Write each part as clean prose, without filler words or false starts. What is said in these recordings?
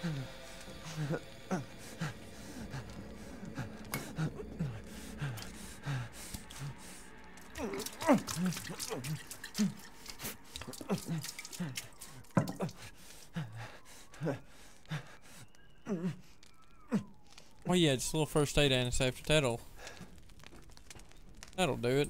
Oh yeah, just a little first aid antiseptic. That'll do it.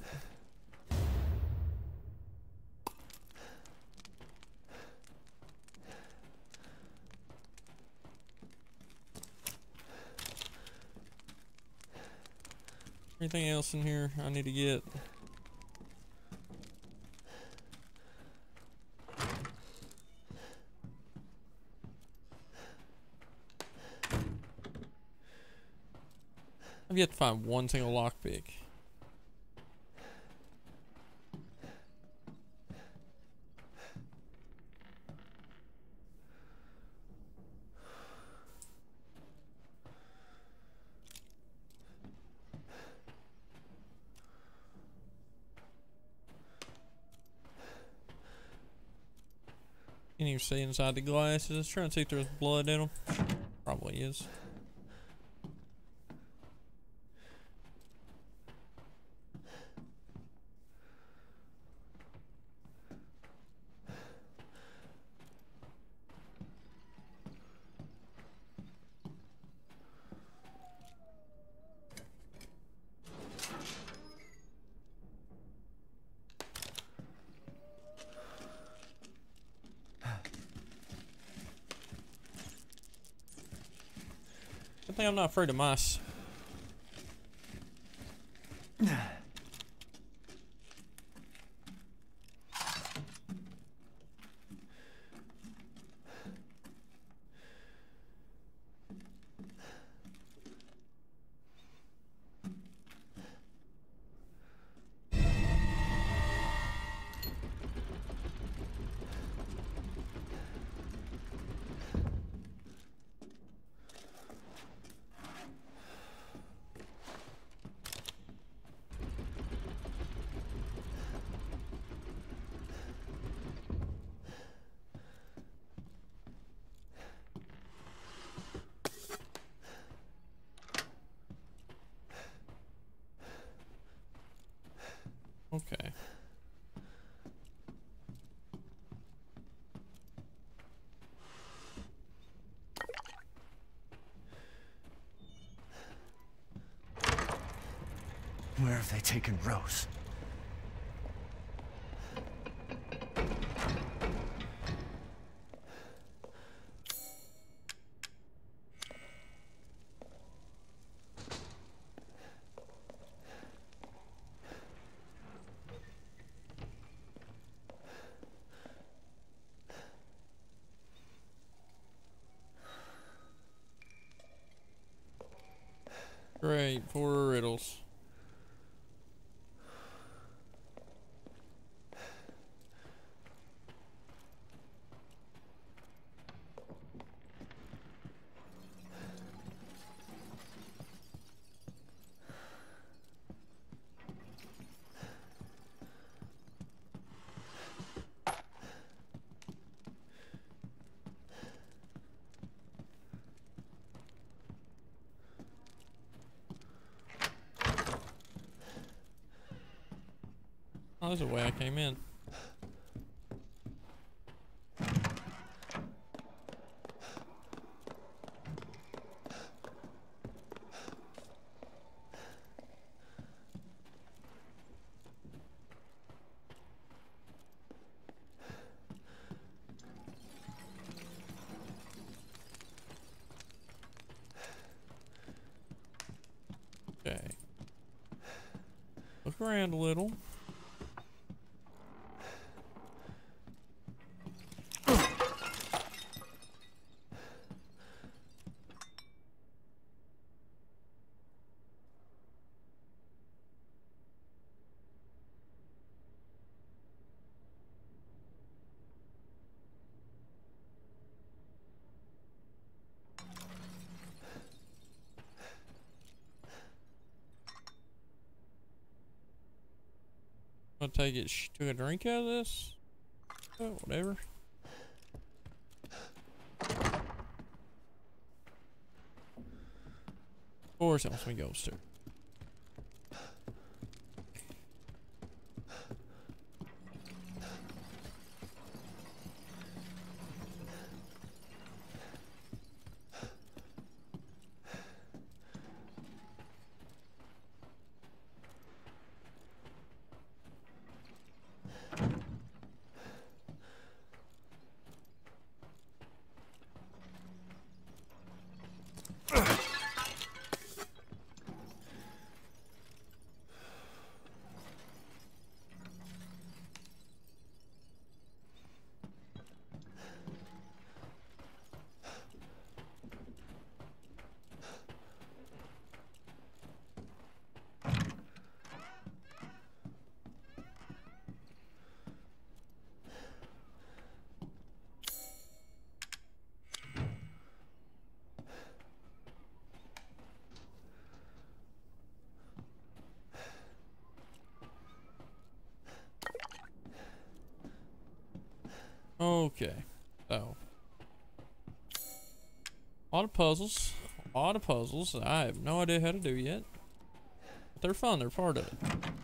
Anything else in here I need to get? I've yet to find one single lockpick. Can you see inside the glasses? Trying to see if there's blood in them. Probably is. I think I'm not afraid of mice. Okay. Where have they taken Rose? Great, 4 riddles. Oh, there's a way I came in. Okay. Look around a little. I'll take it. Took a drink out of this. Oh, whatever. Of course, it wants me to go upstairs. Okay, so a lot of puzzles, I have no idea how to do yet. But they're fun, they're part of it.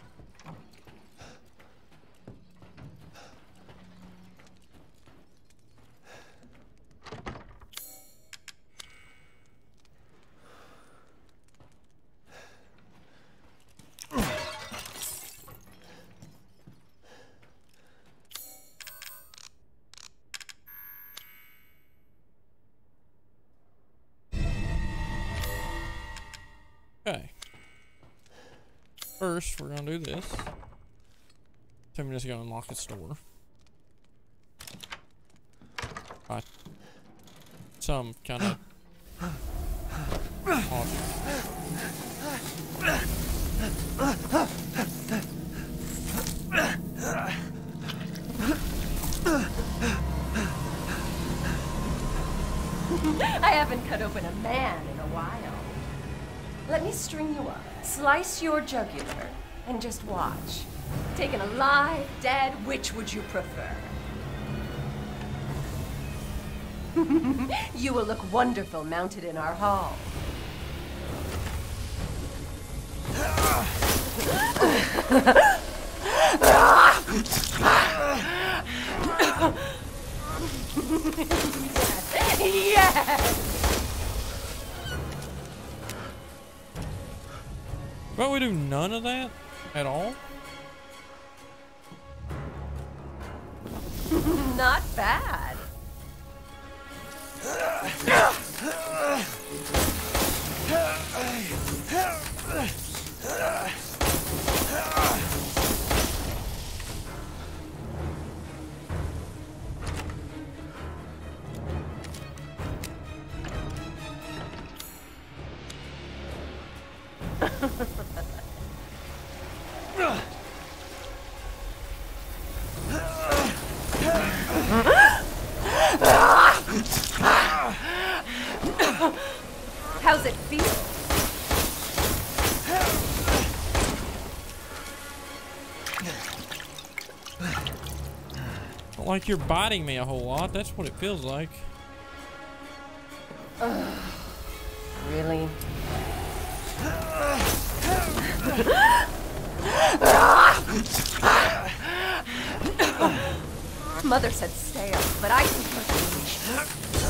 Okay. First, we're gonna do this. Tell me just go unlock its door. Right. Some kind of I haven't cut open a man in a while. Let me string you up, slice your jugular, and just watch. Taken alive, dead, which would you prefer? You will look wonderful mounted in our hall. Yes! But we do none of that at all? Not bad. How's it feel? Not like you're biting me a whole lot. That's what it feels like. Really? Mother said stale, but I prefer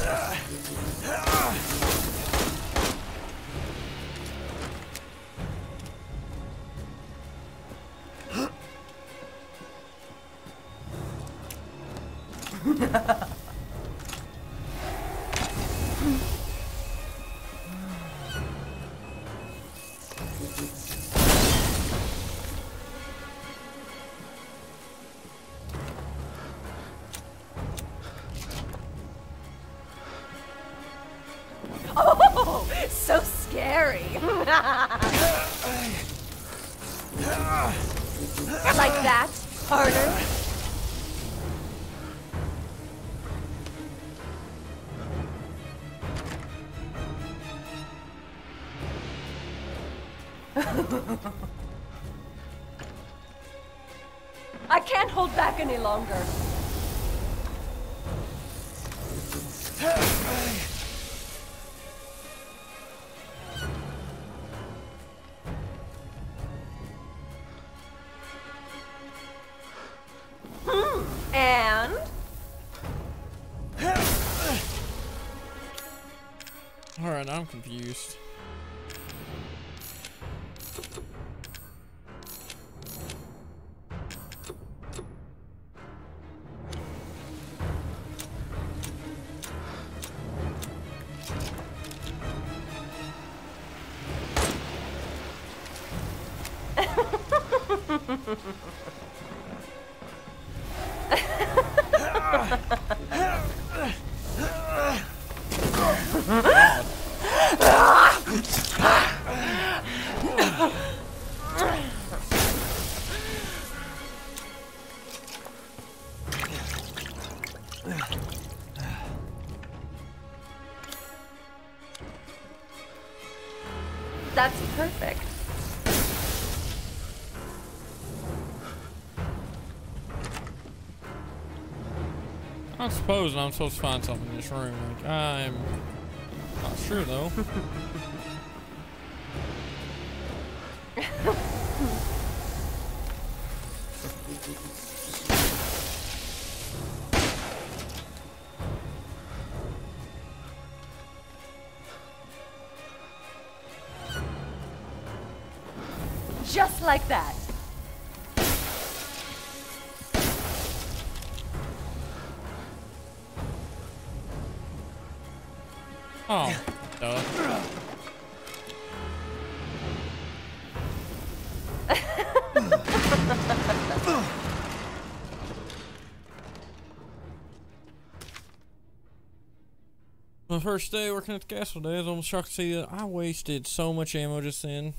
Oh, so scary. Like that? Harder? I can't hold back any longer. Alright, I'm confused. That's perfect. I suppose I'm supposed to find something in this room. Like, I'm not sure though. Just like that. Oh, duh. My first day working at the castle day, I was almost shocked to see that I wasted so much ammo just then.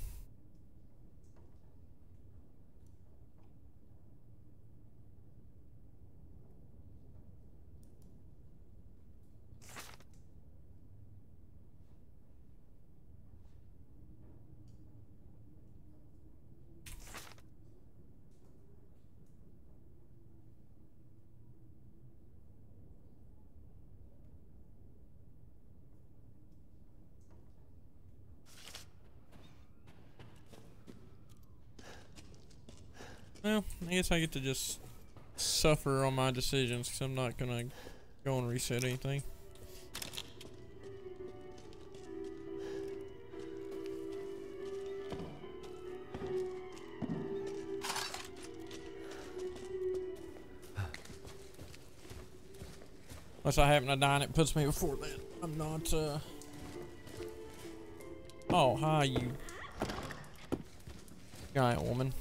Well, I guess I get to just suffer on my decisions because I'm not gonna go and reset anything. Unless I happen to die and it puts me before that. I'm not, Oh, hi, you giant woman.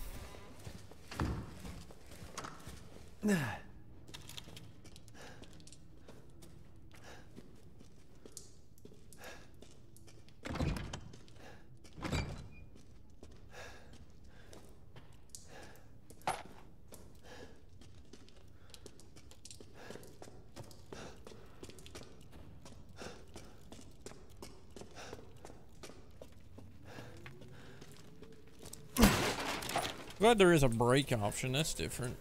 Glad there is a brake option. That's different.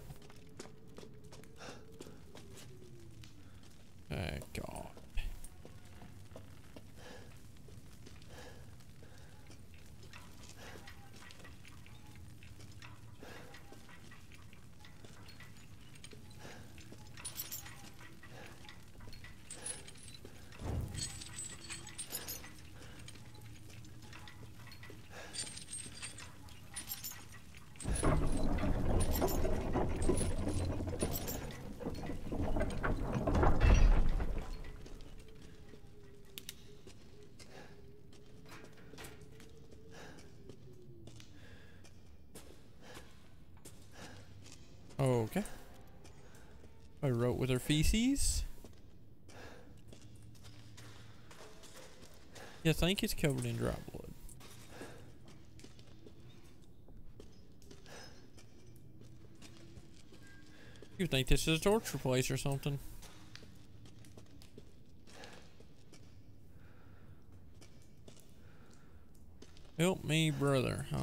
Oh, God. Okay. I wrote with her feces. Yeah, I think it's covered in dry blood. You think this is a torture place or something? Help me, brother, huh?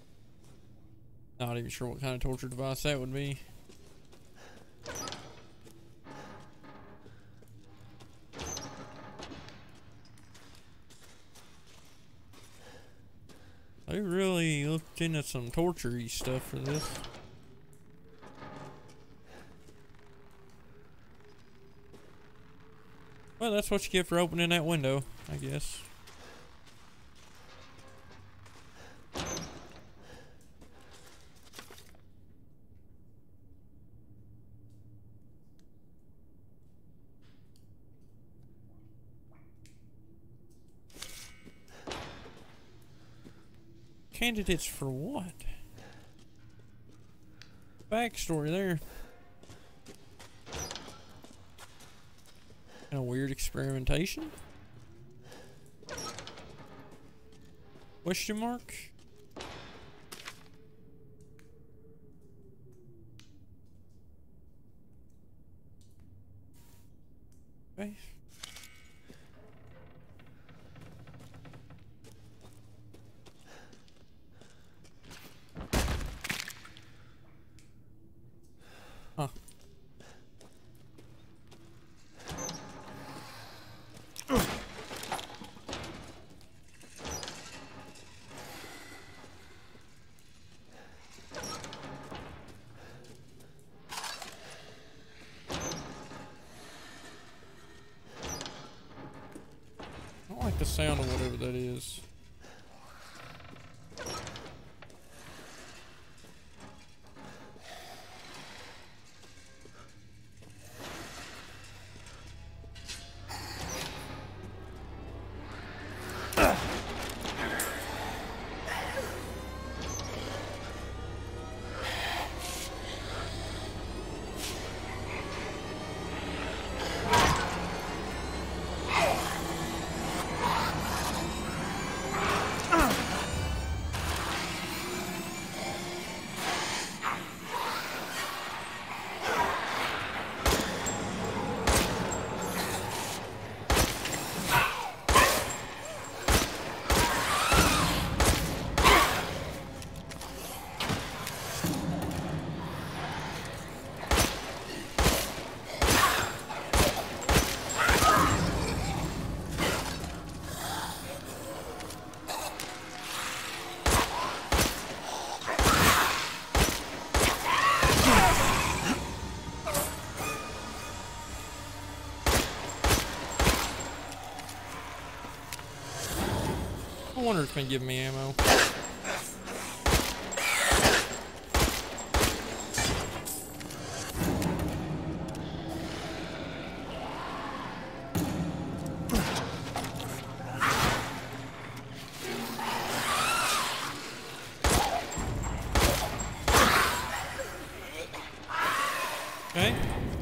Not even sure what kind of torture device that would be. They really looked into some torture-y stuff for this. Well, that's what you get for opening that window, I guess. Candidates for what? Backstory there. A weird experimentation? Question mark? Okay. Huh. I don't like the sound of whatever that is. I wonder if it's gonna give me ammo. Okay.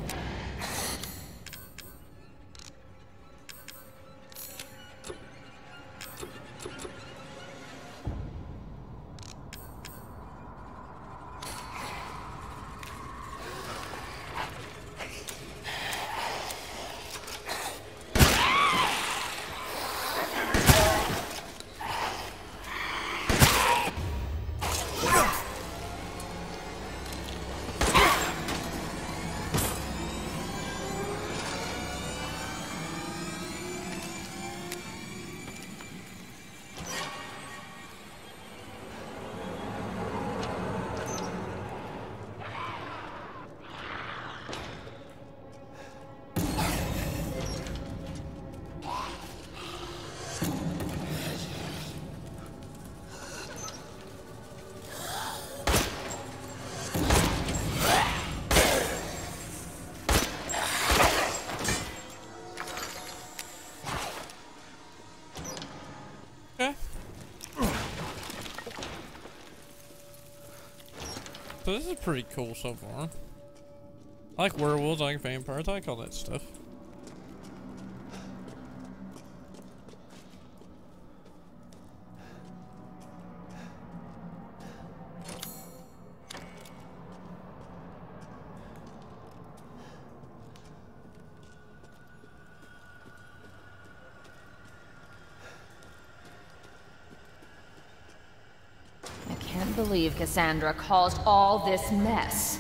So this is pretty cool so far. I like werewolves, I like vampires, I like all that stuff. I can't believe Cassandra caused all this mess.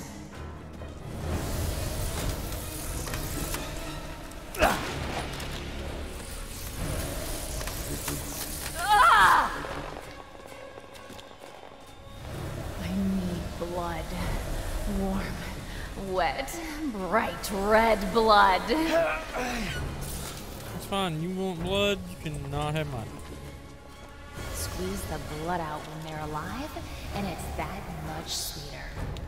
it. Bright red blood. It's fine. You want blood? You cannot have mine. Squeeze the blood out when they're alive, and it's that much sweeter.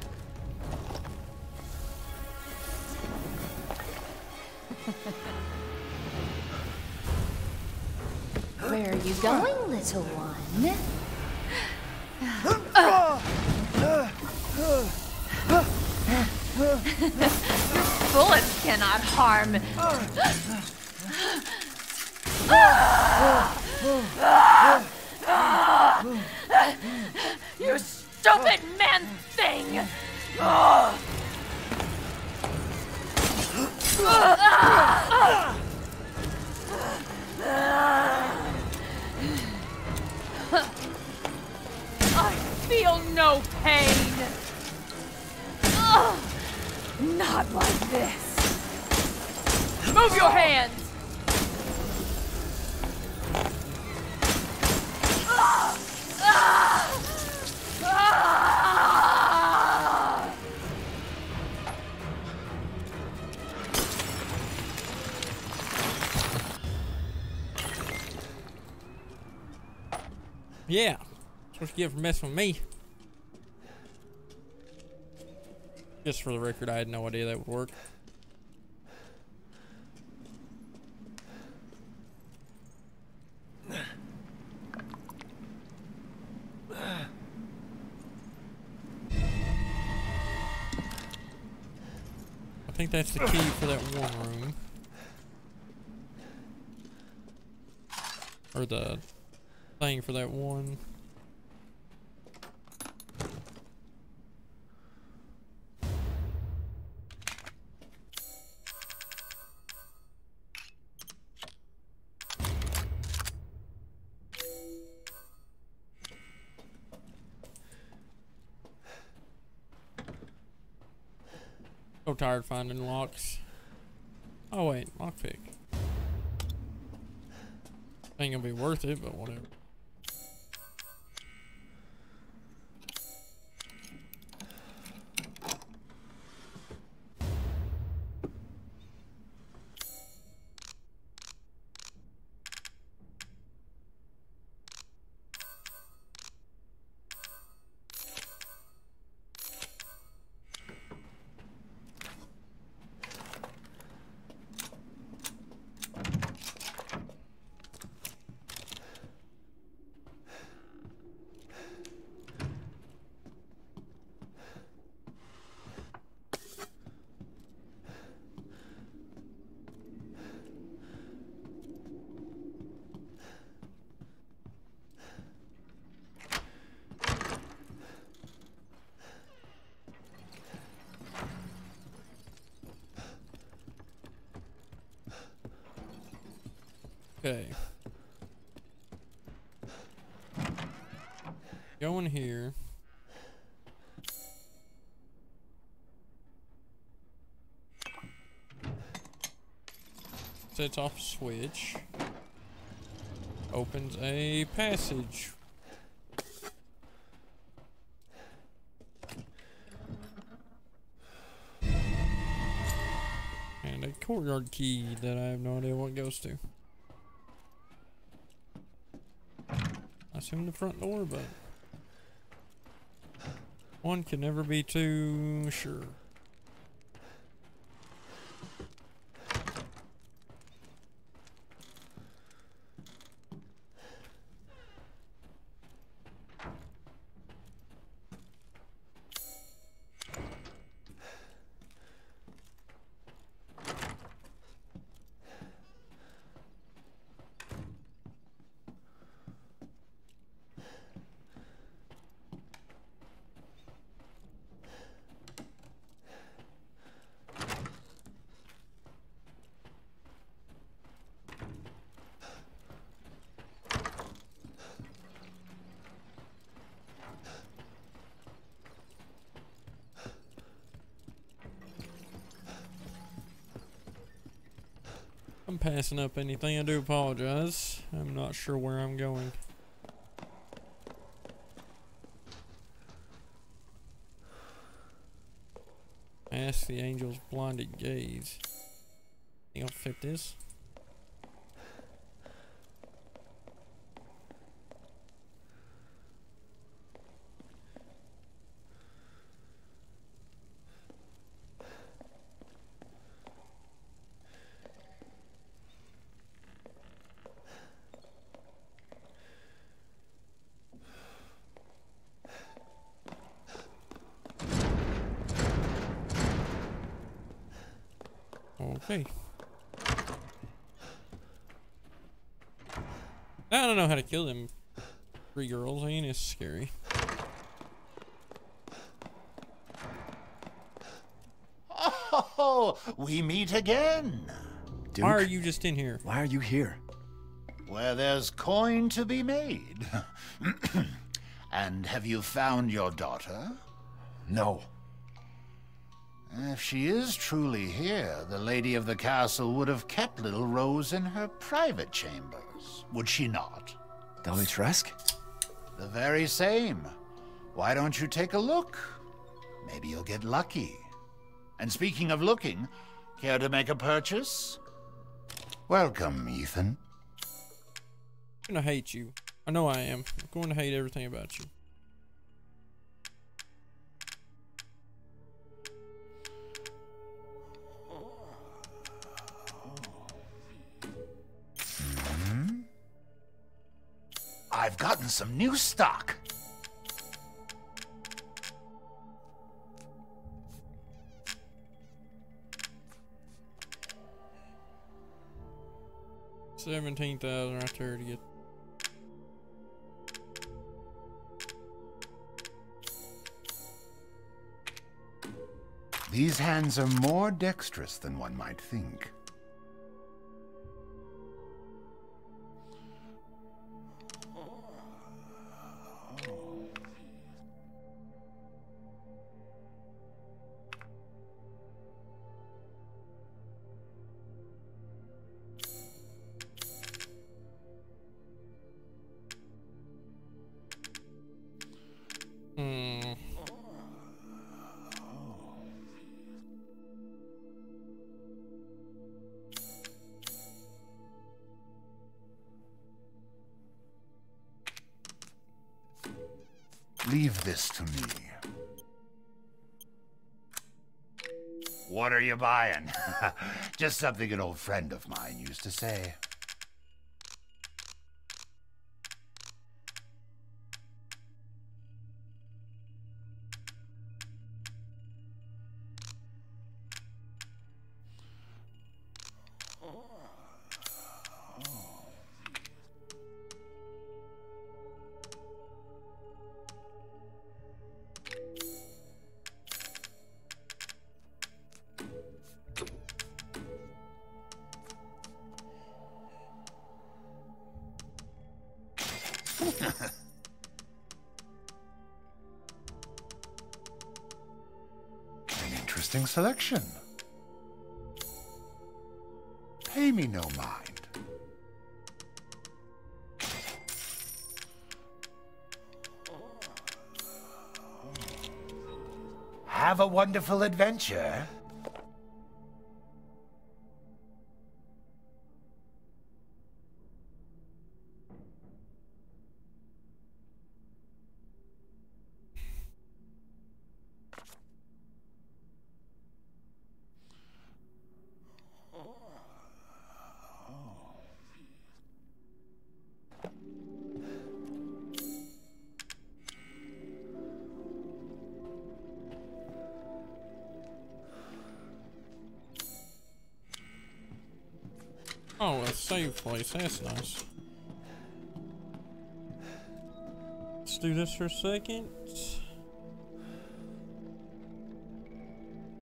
Where are you going, little one? Your bullets cannot harm. You stupid man thing! I feel no pain. Not like this. Move your hands. Yeah. That's what you get for messing with me. Just for the record, I had no idea that would work. I think that's the key for that one room. Or the thing for that one. So tired finding locks. Oh wait, lockpick. Ain't gonna be worth it, but whatever. Okay. Go in here. Sets off a switch. Opens a passage. And a courtyard key that I have no idea what it goes to. I assume the front door, but one can never be too sure. I'm passing up anything. I do apologize. I'm not sure where I'm going. Ask the angel's blinded gaze. Think I'll fit this? Okay. I don't know how to kill them 3 girls. Ain't as scary. Oh, we meet again. Duke, Why are you just in here? why are you here? Where there's coin to be made. And have you found your daughter? No. If she is truly here, the lady of the castle would have kept little Rose in her private chambers, would she not? Dalitresk? The very same. Why don't you take a look? Maybe you'll get lucky. And speaking of looking, care to make a purchase? Welcome, Ethan. I'm gonna hate you. I know I am. I'm going to hate everything about you. I've gotten some new stock. $17,000 right there to get. These hands are more dexterous than one might think. Leave this to me. What are you buying? Just something an old friend of mine used to say. An interesting selection. Pay me no mind. Have a wonderful adventure. Oh, a save place. That's nice. Let's do this for a second.